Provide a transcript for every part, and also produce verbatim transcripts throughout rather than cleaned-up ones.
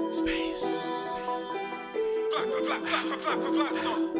Space. Black, black, black, black, black, black, black, stone.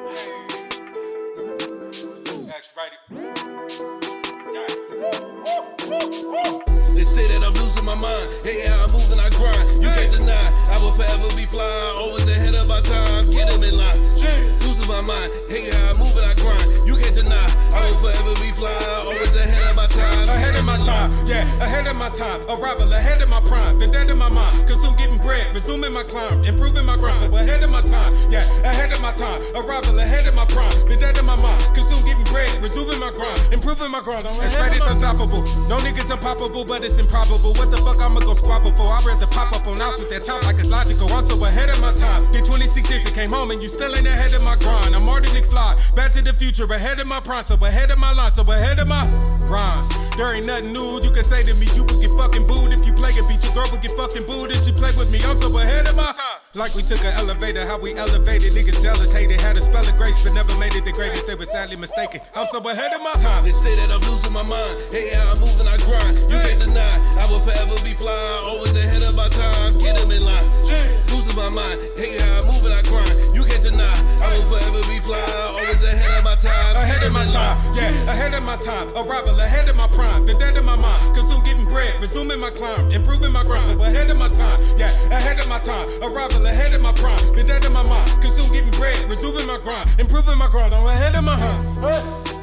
Hey. X rated. Yeah. Woo, woo, woo, woo. They say that I'm losing my mind. Hey, how I move and I grind. You hey. can't deny. I will forever be flying. Always ahead of my time. Get them in line. Yeah. Losing my mind. Hey, how I move and I grind. You can't deny. I will forever be flying. Always ahead of my time. Ahead of my time, yeah, ahead of my time. Arrival ahead of my prime. Vendetta in my mind. Consume getting bread. Resuming my climb. Improving my grind. So ahead of my time, yeah, ahead of my time. Arrival ahead of my prime. Vendetta in my mind. Consume getting bread. Resuming my grind. Improving my grind. It's right, it's unstoppable. No niggas unpoppable, but it's improbable. What the fuck I'ma go squabble for? I'd rather pop up on outs with that chop like it's logical. I'm so ahead of my time. Get twenty-six years, it came home and you still ain't ahead of my grind. I'm Marty McFly. Back to the future. Ahead of my prime. So ahead of my line. So ahead of my rhymes. There ain't nothing new you can say to me. You would get fucking booed if you play a beat. Your girl would get fucking booed if she play with me. I'm so ahead of my time. Like we took an elevator, how we elevated. Niggas jealous, hated, had a spell of grace, but never made it the greatest. They were sadly mistaken. I'm so ahead of my time. They say that I'm losing my mind. Hey, how I move and I grind. You hey. can't deny. I will forever be flying. Always ahead of my time. Get them in line. Hey. Losing my mind. Hey, how I move and I grind. You can't deny. I will forever be flying. Always ahead of my time. Ahead of my time, yeah, ahead of my time. Arrival ahead of my prime. Vendetta in my mind. Consume getting bread. Resuming my climb. Improving my grind. So ahead of my time, yeah, ahead of my time. Arrival ahead of my prime. Vendetta in my mind. Consume getting bread. Resuming my grind. Improving my grind. I'm ahead of my time.